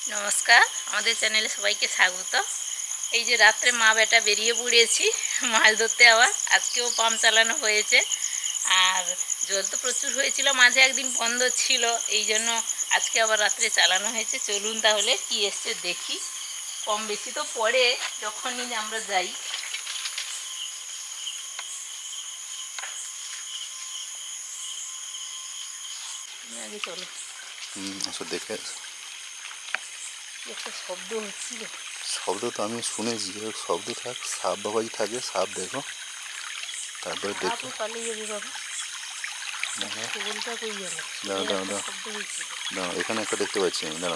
নমস্কার, আমাদের চ্যানেলে সবাইকে স্বাগত। এই যে রাত্রে মা বেটা বেরিয়ে পড়েছি মাছ ধরতে। আবার আজকেও পাম্প চালানো হয়েছে। আর জল তো প্রচুর হয়েছিল, মাঝে একদিন বন্ধ ছিল, এই জন্য আজকে আবার রাত্রে চালানো হয়েছে। চলুন তাহলে কি এসছে দেখি। কম বেশি তো পড়ে যখনই আমরা যাই। আগে চলো। আচ্ছা, দেখে একটা শব্দ হচ্ছিল। শব্দ তো আমি শুনেছি, শব্দ থাক, সাপ বাবাই থাকে, সাপ দেখো, তারপরে দেখো। পালিয়ে যাবে বাবা। দাঁড়াও দাঁড়াও দাঁড়াও দাঁড়াও, এখানে একটা দেখতে পাচ্ছি আমি, দাঁড়াও।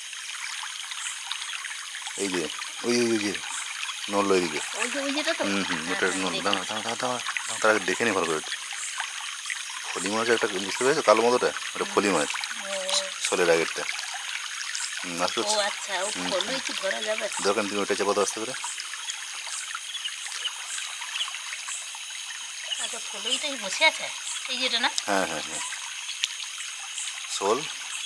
এই যে ওই ওই যে নড়লো এদিকে। ওটা নড়লো। দাঁড়া দাঁড়া দাঁড়া দাঁড়া, তার আগে দেখে নি ভালো করে। ফলি মাছ একটা বুঝতে পেরেছো, কালো মতোটা, ওটা ফলি মাছ, শোলের আগেরটা। দোকান তুমি ওটা চাপাতে আসতে পারে। বসে আছে এই যেটা না। হ্যাঁ হ্যাঁ হ্যাঁ, শোল।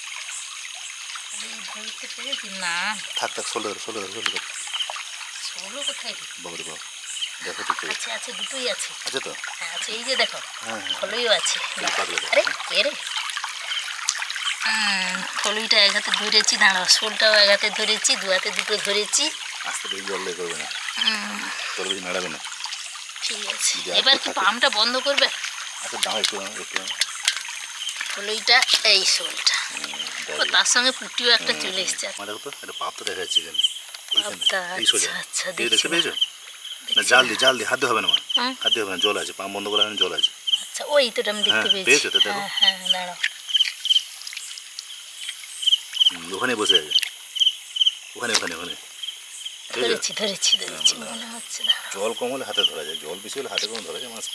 না থাক থাক, শোল ধরো শোল ধরো শোল ধরো। কোথায়? বাবরে বাবা, দেখো ঠিক আছে। আছে দুটোই আছে। আছে তো? হ্যাঁ আছে, এই যে দেখো। হ্যাঁ হ্যাঁ, ফলইও আছে। আরে কে রে? ফলইটা এক হাতে ধরেছি, দাঁড়াও। শোলটাও এক হাতে ধরেছি, দু হাতে দুটো ধরেছি। আস্তে বেশি জল দিয়ে করবে না, তোর বেশি নাড়াবে না। ঠিক আছে, এবার কি পাম্পটা বন্ধ করবে? আচ্ছা দাও, একটু একটু। ফলইটা এই শোলটা, তার সঙ্গে পুটিও একটা চলে এসছে। দেখো তো, একটা পাপ তো দেখা যাচ্ছে এখানে। আচ্ছা দেখতে পেয়েছো না? জাল দিয়ে হাত দিয়ে হবে না, হাত দিয়ে হবে না, জল আছে, পাম্প বন্ধ করা হয়, জল আছে। আচ্ছা ওই তো আমি দেখতে পেয়েছি। তো দেখো, হ্যাঁ দাঁড়াও। ওখানে বসে আছে, ওখানে ওখানে ওখানে ধরেছি মনে হচ্ছে। জল কম হলে হাতে ধরা যায়, জল বেশি হলে হাতে কম ধরা যায় মাছকে।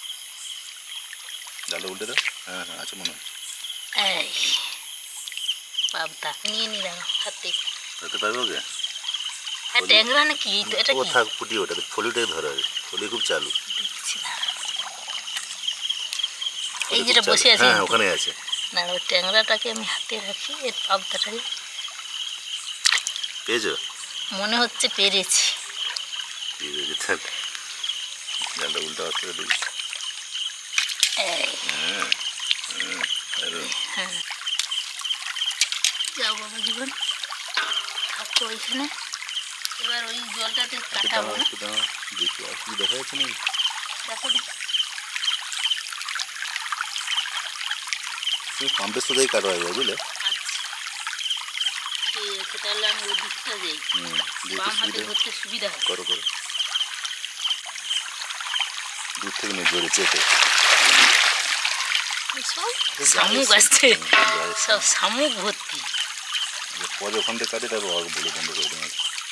জালটা উল্টে দাও। হ্যাঁ হ্যাঁ, আছে মনে হয়। এই পাবদা নিয়ে নি, দাঁড়াও হাতে ধরতে পারবে ওকে? হ্যাঁ, ট্যাংরা নাকি এটা? ও থাক, ফুটি ওটা ফলিটাই ধরা হয়, ফলি খুব চালু। এই যেটা বসে আছে, হ্যাঁ ওখানে আছে। না ওই ট্যাংরাটাকে আমি হাতে রাখি, এর পাবদাটাকে পেয়েছো? মনে হচ্ছে পেরেছি। জালটা উল্টা আসতে দেখি। যাও বাবা জীবন, থাকো ওইখানে। এবার ওই জলটাতে কাটাবো না। দেখি আর কি দেখা যাচ্ছে নাকি, দেখো তুমি পাম্পের সাথেই কাটা হবে, বুঝলে? ঠিক আছে, তাহলে আমি ওই দিকটা যাই, বাম হাতে ধরতে সুবিধা হয়। করো করো, দূর থেকে নিয়ে জোরে চেপে। শামুক আসছে, সব শামুক ভর্তি। পরে ওখান থেকে কাটে, তারপর বলে বন্ধ করে দেবে।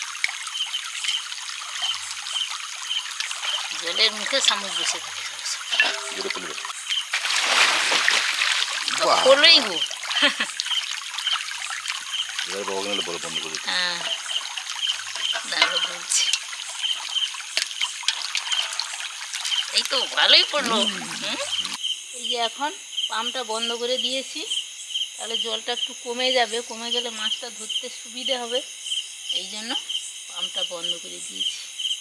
জলের মুখে শামুক বসে থাকে, জোরে তুলবে। বলোই গো। এবার বাবা গেলে বলে বন্ধ করে দিতে। হ্যাঁ দাঁড়ো বলছি, এই তো ভালোই পড়লো। এই যে এখন পাম্পটা বন্ধ করে দিয়েছি, তাহলে জলটা একটু কমে যাবে, কমে গেলে মাছটা ধরতে সুবিধে হবে, এই জন্য পাম্পটা বন্ধ করে দিয়েছি।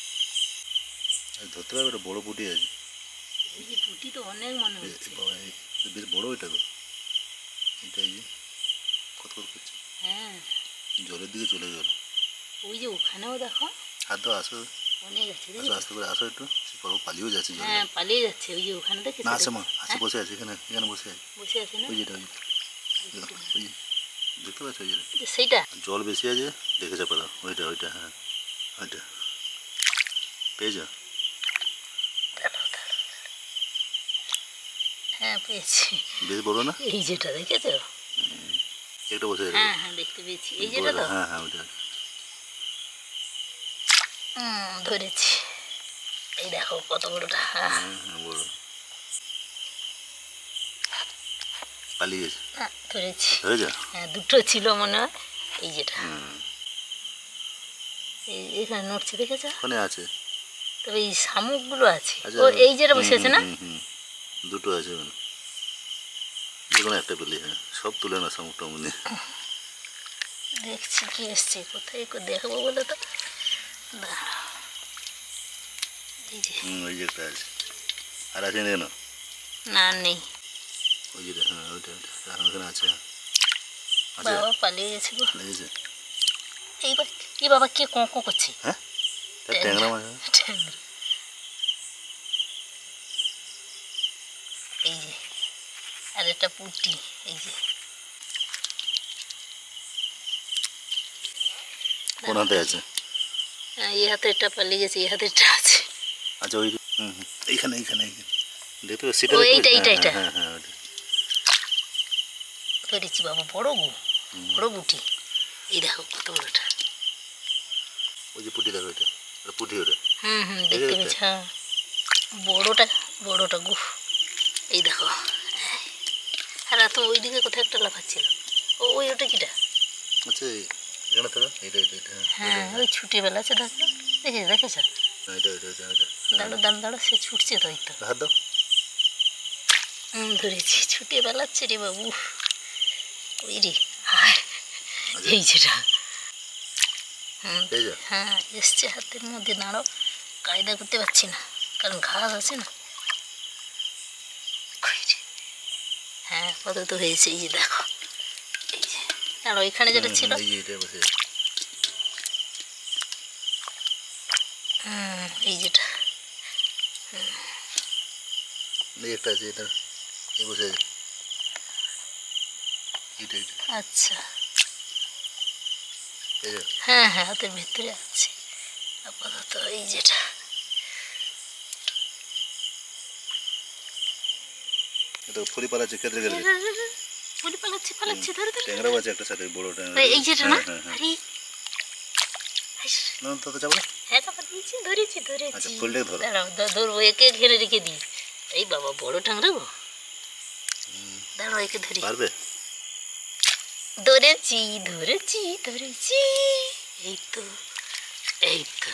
ধরতে পারবে? একটা বড় পুঁটি আছে। এই যে পুঁটি তো অনেক মনে হচ্ছে। বেশ বড় এটা তো, এটা এই যে কত করছে। হ্যাঁ জলের দিকে চলে গেল। ওই যে ওখানেও দেখো, হাত দাও, আসো অনেক আছে। আস্তে করে আসো একটু, পালিয়েও যাচ্ছে জল। হ্যাঁ পালিয়ে যাচ্ছে, ওই যে ওখানে দেখে না, আছে মা, আছে, বসে আছে এখানে, এখানে বসে আছে না? ওই যেটা, ওই ওই দেখতে পাচ্ছ, ওই যেটা সেইটা জল বেশি আছে, দেখে চাপা দাও, ওইটা ওইটা, হ্যাঁ ওইটা পেয়েছো? হ্যাঁ পেয়েছি। বেশ বড় না? এই যেটা দেখেছো, একটা বসে আছে। হ্যাঁ হ্যাঁ দেখতে পেয়েছি, এই যেটা তো। হ্যাঁ হ্যাঁ ওইটা ধরেছি। এই দেখো কত বড়টা। হ্যাঁ বড়, পালিয়ে গেছে। ধরেছি, ধরেছ? হ্যাঁ দুটো ছিল মনে হয়। এই যেটা এখানে নড়ছে, দেখেছো? ওখানে আছে, তবে এই শামুকগুলো আছে। ও এই যেটা বসে আছে না, দুটো আছে ওখানে, যে কোনো একটা পেলে। হ্যাঁ সব তুলে না শামুকটা মনে। দেখছি কি এসছে, কোথায় দেখবো বলে তো। দাঁড়াও, এই যে ওই যে একটা আছে, আর আছে না? না নেই, ওই যে হ্যাঁ ওইটা ওইটা ওখানে আছে। আছে বাবা পালিয়ে গেছে গো। লেগেছে। এইবার কি বাবা কে কোঁ কোঁ করছে? হ্যাঁ ট্যাংরা মাছ। ট্যাংরা। এই যে আর একটা পুঁটি, এই যে কোন হাতে আছে? এই হাতে একটা পালিয়ে গেছে, এই হাতে একটা আছে। আচ্ছা ওই এইখানে এইখানে এইখানে দেখতে পাচ্ছি সেটা। ও এইটা এইটা এইটা হ্যাঁ হ্যাঁ ওইটা ধরেছি বাবা, বড় গো, বড় পুঁটি। এই দেখো কত বড়টা। ওই যে পুঁটি দেখো, এটা ওটা পুঁটি ওটা। দেখতে পেয়েছি, হ্যাঁ বড়টা, বড়টা গু। এই দেখো, আর এত ওইদিকে কোথায় একটা লাফাচ্ছিল। ও ওই ওটা কিটা? আচ্ছা এখানে থাকো, এটা এটা এটা হ্যাঁ ওই ছুটে বেলাচ্ছে, দেখো দেখেছ দেখেছ। এটা এটা এটা এটা দাঁড়ো দাঁড়ো দাঁড়ো, সে ছুটছে তো, এই তো হাত দাও। ধরেছি, ছুটে বেলাচ্ছে রে বাবু। ওই রে, হায়, এই যেটা। এই যে হ্যাঁ এসছে হাতের মধ্যে। দাঁড়ো, কায়দা করতে পারছি না কারণ ঘাস আছে না। কই রে? হ্যাঁ কত তো হয়েছে, এই যে দেখো। এই যে দাঁড়ো, এখানে যেটা ছিল, এই যে এটা বসে এই যেটা। এই একটা আছে, এটা এই বসে আছে। এটা এটা আচ্ছা, এই যে হ্যাঁ হ্যাঁ হাতের ভিতরে আছে আপাতত। এই যেটা এটা ফুলি পালাচ্ছে ক্ষেত্রে গেলে। বলি পালাচ্ছে পালাচ্ছে, ধরে ধরে। ট্যাংরাও আছে একটা সাথে, বড় ট্যাংরা। এই যেটা না? হ্যাঁ হ্যাঁ আরে না তো যাবো না। হ্যাঁ চাপা দিয়েছি, ধরেছি আচ্ছা ধরেছি। ফুলটাকে ধরো। দাঁড়াও ধরবো, একে ঘিরে রেখে দিই। এই বাবা বড় ট্যাংরা গো। দাঁড়াও একে ধরি। পারবে? ধরেছি ধরেছি ধরেছি, এই তো এই তো।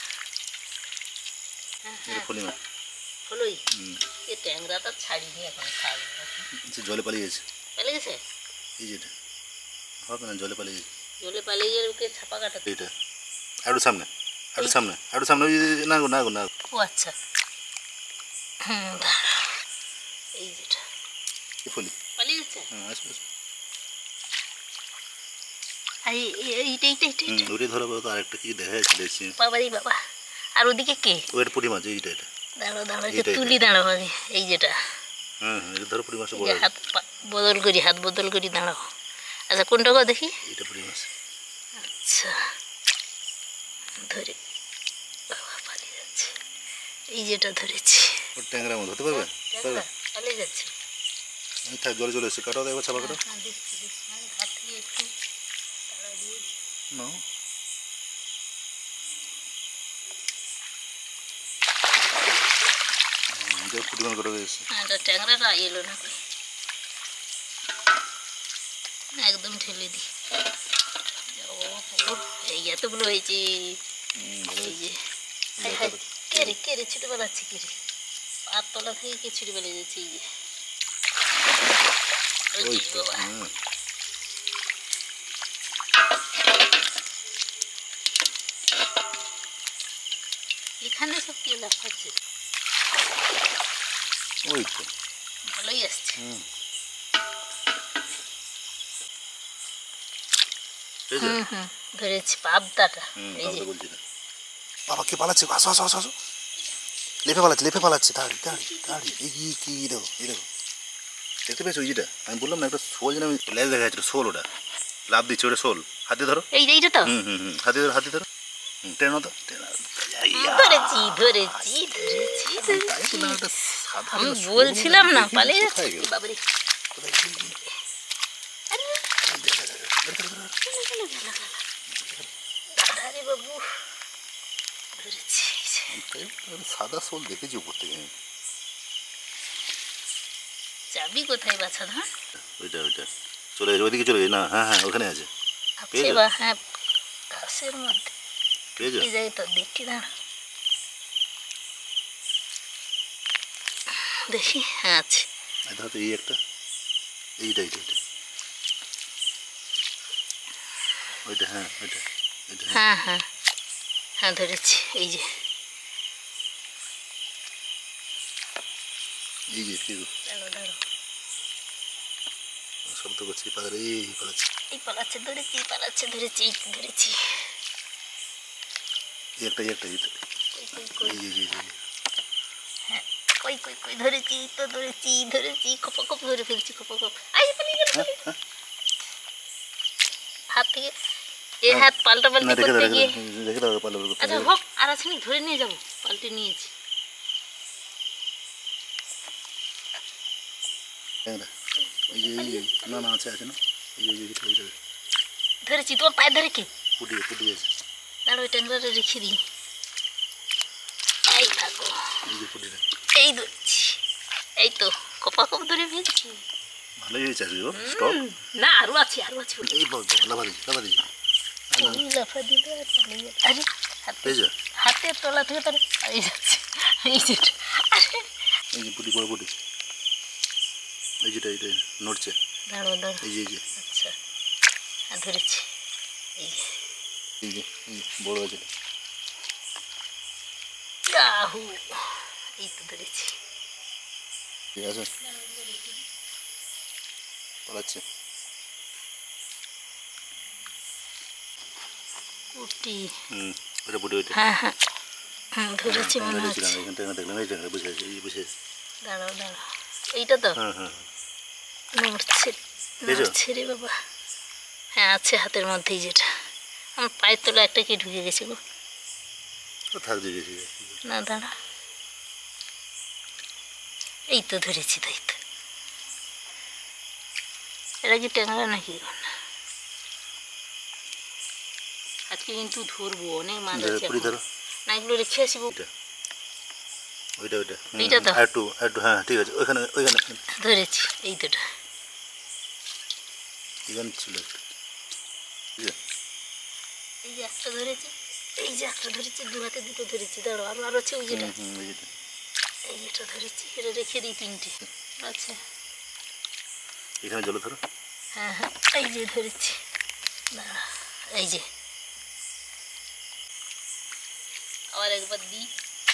এটা ফুলি মাছ। হলোই, এ ট্যাংরাটা ছাড়িনি এখন, খাবো। আচ্ছা জলে পালিয়ে গেছে। পালিয়ে গেছে? এই যেটা হবে না, জলে পালিয়ে গেছে। জলে পালিয়ে গেলে ওকে ছাপা কাটাতে। এইটা আরো সামনে, আরো সামনে, আরো সামনে। ওই না গো না গো না। ও আচ্ছা, দাঁড়াও, এই যেটা এই ফুলি পালিয়ে গেছে। হ্যাঁ আসবে আসবে। আর এইটা এইটা এইটা এইটা। ওইটাই ধরো তো, আরেকটা কি দেখা যাচ্ছে দেখছি। বাবারি বাবা, আর ওদিকে কে? ওইটা পুঁটি মাছ, এইটা এটা। দাঁড়াও দাঁড়াও, এইটা, এটা তুলি, দাঁড়াও আগে। এই যেটা, হ্যাঁ হ্যাঁ এটা ধরো পুঁটি মাছ এই বড়। যে হাত বদল করি, হাত বদল করি, দাঁড়াও। আচ্ছা কোনটা গো দেখি? এইটা পুঁটি মাছ। আচ্ছা ধরে, বাবা পালিয়ে যাচ্ছে। এই যেটা ধরেছি, ওর ট্যাংরা মাছ হতে পারবে? পারবে? পালিয়ে যাচ্ছে। থাক জলে চলে এসছে, কাটাও তো একবার ছাপা কাটো। হ্যাঁ দেখছি দেখছি, আমি হাত দিয়ে একটু তাড়া দিয়ে। না পুঁটি মাছ কাটা গেছে। এটা ট্যাংরাটা এলো না কই, একদম ঠেলে দিই। এই এতগুলো হয়েছে। এই যে কে রে কে রে, ছুটে বেড়াচ্ছে কে রে? পাত তলা থেকে কে ছুটে বেড়ে যাচ্ছে? এই যে ওই যে বাবা, এখানে সব কে লাফাচ্ছে? ওই তো ভালোই আসছে। ধরেছি পাবদাটা। এই যে বলছি না বাবা, কে পালাচ্ছে? আসো আসো আসো আসো, লেপে পালাচ্ছে, লেপে পালাচ্ছে। দাঁড়ি দাঁড়ি দাঁড়ি, এই কি দেখো, এই দেখো, দেখতে পেয়েছো? ওই যেটা আমি বললাম না, একটা শোল যেন আমি লেজ দেখা যাচ্ছিল, শোল ওটা লাভ দিচ্ছে, ওটা শোল। হাতে ধরো, এইটা তো হাতে ধরো, হাতে ধরো, ট্রেনও তো ধরেছি ধরেছি ধরেছি ধরেছি। আমি বলছিলাম না পালিয়ে যাচ্ছে। বাবারে, দাদা রে বাবু, ধরেছি। সাদা শোল দেখেছি উপর থেকে। যাবি কোথায় বাছা ধর? ওইটা ওইটা চলে গেছে, ওইদিকে চলে গেছে না? হ্যাঁ হ্যাঁ ওখানে আছে। আছে বা, হ্যাঁ ঘাসের মধ্যে পেয়েছো? যাই তো দেখি, দাঁড়া দেখি। হ্যাঁ আছে। ধরো তো এই একটা, এইটা এইটা এইটা ওইটা হ্যাঁ ওইটা ওইটা হ্যাঁ হ্যাঁ হ্যাঁ ধরেছি। এই যে এই যে কি গো, দাঁড়ো দাঁড়ো, শব্দ করছি পাতারে এই পালাচ্ছে এই পালাচ্ছে, ধরেছি পালাচ্ছে, ধরেছি, এই তো ধরেছি। এই একটা এই কই কই কই, এই যে হ্যাঁ কই কই কই, ধরেছি তো ধরেছি, ধরেছি, খোপা খোপ ধরে ফেলছি, খোপা খোপ। আই পালিয়ে গেল, পালিয়ে গেল। হাত থেকে এ হাত পাল্টা না পাল্টি রেখে দাও করতে গিয়ে, রেখে দাও পালা করতে আচ্ছা হোক, আর আছে নি, ধরে নিয়ে যাবো, পাল্টে নিয়েছি। এই যে না না আছে আছে না এই যে এইটা ধরেছি, তোমার পায়ে ধরে কি, ফুটি আছে দাঁড়ো ওই ট্যাংরাটা রেখে দিই। এই থাকো, এই যে ফুটিটা এই ধরছি, এই তো খোপা খোপ ধরে ফেলছি। ভালোই হয়েছে আজকে স্টক। না আরো আছে, আরো আছে। এই বল লাভা দিচ্ছি ওই লাফা দিল আর পালিয়ে গেল। আরে হাতে, পেয়েছো হাতের তলা থেকে তার পালিয়ে যাচ্ছে। এই যেটা, আরে এই যে ফুটি বড় ফুটি এই যেটা এটা নড়ছে দাঁড়ো দাঁড়ো, এই যে আচ্ছা হ্যাঁ ধরেছি। এই যে এই যে বড় আছে ইয়াহু, এই তো ধরেছি। ঠিক আছে পালাচ্ছে কুটি, ওটা ফুটি ওইটা হ্যাঁ হ্যাঁ হুম ধরেছি মনে হচ্ছে। এখানটা দেখলাম এই জায়গায় বসে আছে এই বসে আছে দাঁড়াও দাঁড়াও, এইটা তো হ্যাঁ নড়ছে, পেয়েছো? নড়ছে রে বাবা। হ্যাঁ আছে হাতের মধ্যেই, যেটা আমার পায়ের তলা একটা কি ঢুকে গেছে গো। তো থাক দিয়ে গেছি না দাঁড়া, এই তো ধরেছি, তাই তো। এটা কি ট্যাংরা নাকি? আজকে কিন্তু ধরবো, অনেক মাছ আছে পুরি এখন। ধরো না এগুলো রেখে আসবো। ওইটা ওইটা এইটা তো? একটু হ্যাঁ ঠিক আছে ওইখানে ধরেছি, এই দুটো। এখানে ছিল একটা ঠিক আছে এই যে একটা ধরেছি, এই যে একটা ধরেছি, দু হাতে দুটো ধরেছি। দাঁড়ো আরো আরো আছে, ওই যেটা, ওই যেটা এই যেটা ধরেছি, এটা রেখে দিই, তিনটে আচ্ছা। এখানে জল ধরো হ্যাঁ হ্যাঁ এই যে ধরেছি, দাঁড়া, এই যে আবার একবার দিই।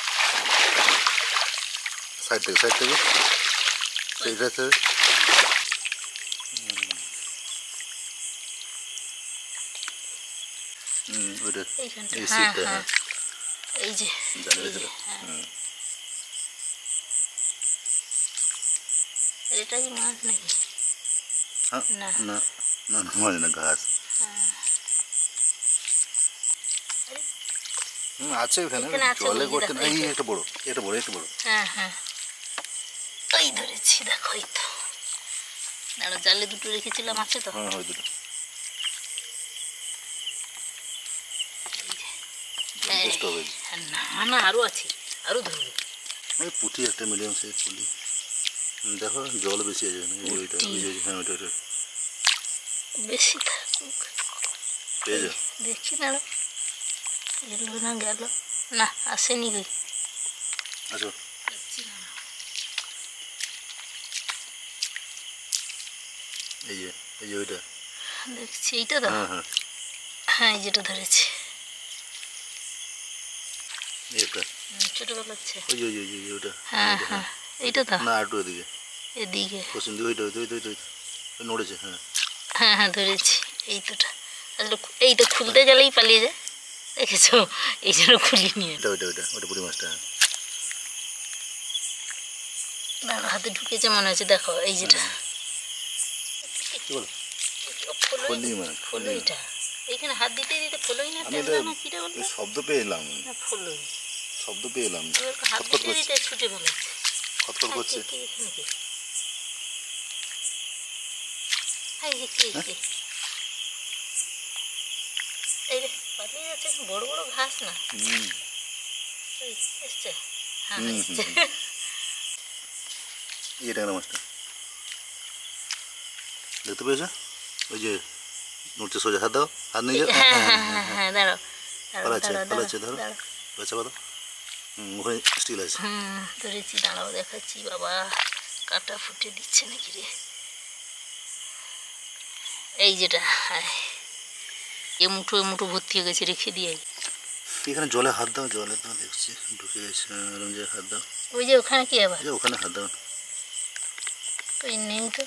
সাইড থেকে সেইটা আছে ওইটা এইখানটা, এই হ্যাঁ সিটটা হ্যাঁ এই যে, জানি এই যে, হ্যাঁ। এটা কি মাছ নাকি? হ্যাঁ না। না না না মানে না ঘাস আছে ওখানে এখানে আছে, জলে ওই যে করতে দেখো, না এই এই যে। একটা বড় হ্যাঁ হ্যাঁ ওই ধরেছি, দেখো এই তো। দাঁড়ো, জালে দুটো রেখেছিলাম, আছে তো? হ্যাঁ হয় দুটো এই, বেস্ট হবে না না আরো আছে, আরো ধরবো। ওই পুঁটি একটা মিডিয়াম সাইজ পুলি দেখো জল বেশি আছে না এই ওইটা ওই যে হ্যাঁ ওইটা বেশি থাকুক, পেয়েছো দেখি। দাঁড়ো, গেল না গেল না, আসেনি কই। আচ্ছা দেখছি না, এই যে ওইটা দেখছি, এইটা তো? হ্যাঁ হ্যাঁ হ্যাঁ এই যেটা ধরেছি, এই একটা ছোটবেলা হচ্ছে। ওই যে ওইটা হ্যাঁ হ্যাঁ এইটা তো? না একটু এদিকে এদিকে, পশ্চিম দিকে ওইটা ওই নড়েছে হ্যাঁ হ্যাঁ হ্যাঁ ধরেছি, এই দুটা। আসলে এইটা খুলতে গেলেই পালিয়ে যায়, দেখেছো? এই জন্য খুলি নিয়ে। ওইটা পুরি মাছটা হ্যাঁ দাঁড়া, হাতে ঢুকেছে মনে হচ্ছে, দেখো এই যেটা। কি বলো ফলই, ফলি মাছ ফলইটা এইখানে হাত দিতে দিতে ফলই না, আমি ট্যাংরা না কিটা বলবো? শব্দ পেয়ে এলাম না ফলই, এবার হাত খটখট দিতে করছে দিতে ছুটে বেড়াচ্ছে। খটখট করছে কি এখানে কি? এই যে কি কি? এই রে পালিয়ে যাচ্ছে, বড় বড় ঘাস না? এই এসছে, হ্যাঁ এসছে। এই ট্যাংরা মাছটা দেখতে পেয়েছো ওই যে নড়ছে সোজা হাত দাও হাত নিয়ে যাও হ্যাঁ হ্যাঁ হ্যাঁ হ্যাঁ দাঁড়াও দাঁড়াও পালাচ্ছে দাঁড়াও পালাচ্ছে ধরো দাঁড়াও। বাচ্চা পাতো ওখানে স্টিল আছে ধরেছি, দাঁড়াও দেখাচ্ছি। বাবা কাটা ফুটে দিচ্ছে নাকি রে? এই যেটা, এ মুঠো ভর্তি হয়ে গেছে, রেখে দিয়ে। এখানে জলে হাত দাও, জলে তো দেখছি ঢুকে গেছে, এরকম যে হাত দাও। ওই যে ওখানে কি আবার? যে ওখানে হাত দাও। ওই নেই তো,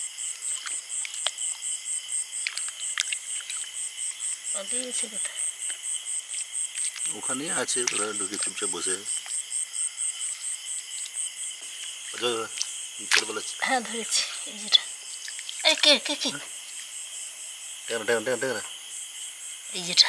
ওদের গেছে কোথায়? ওখানেই আছে, ওরা ঢুকে চুপচাপ বসে। হ্যাঁ ধরেছি, এই যেটা। আরে কে কে কে? এই যেটা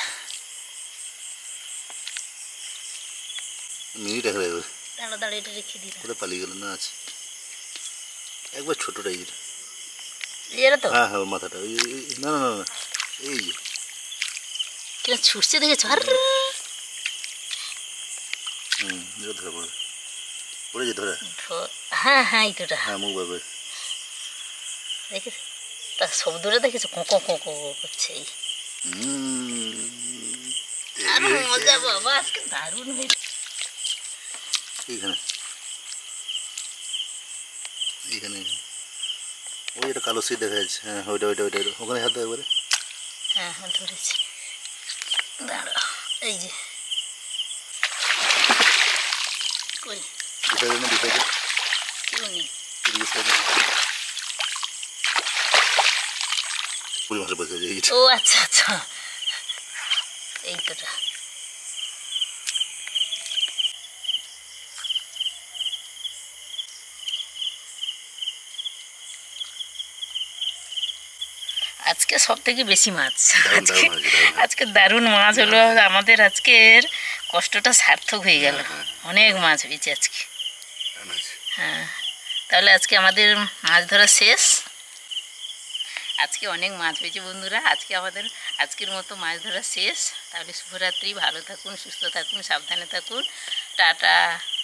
মিনিট দেখা যাবে। দাঁড়া দাঁড়া, এটা রেখে দিলাম। কোথায় পালিয়ে গেল? না আছে একবার ছোটটা, এই যেটা। এটা তো? হ্যাঁ হ্যাঁ, ওর মাথাটা। ওই না না না না, এই যে কিনা ছুটছে দেখেছ? আর এটা ধরে পড়ে, পড়ে যে ধরে। হ্যাঁ হ্যাঁ, এই তোটা। হ্যাঁ, মুখ বাবে দেখেছ তার শব্দটা, দেখেছো? কোঁকো কোঁকো করছে। আর মজা বাবা, আজকে দারুণ হয়েছে। এইখানে এইখানে ওই একটা কালো সিট দেখা যাচ্ছে। হ্যাঁ, ওইটা ওইটা ওইটা ওখানে হাত দাও একবারে। হ্যাঁ হ্যাঁ ধরেছি, দাঁড়া। এই যে কই দিশা দেয় না, দিশা দেয়। কেউ নেই। এদিকে সাইডে পুরি মাসে বসে আছে, এই যে। ও আচ্ছা আচ্ছা, এই তোটা। আজকে সব থেকে বেশি মাছ। আজকে দারুণ মাছ হলো আমাদের। আজকের কষ্টটা সার্থক হয়ে গেল, অনেক মাছ হয়েছে আজকে। হ্যাঁ, তাহলে আজকে আমাদের মাছ ধরা শেষ। আজকে অনেক মাছ হয়েছে বন্ধুরা। আজকে আমাদের আজকের মতো মাছ ধরা শেষ। তাহলে শুভরাত্রি, ভালো থাকুন, সুস্থ থাকুন, সাবধানে থাকুন, টাটা।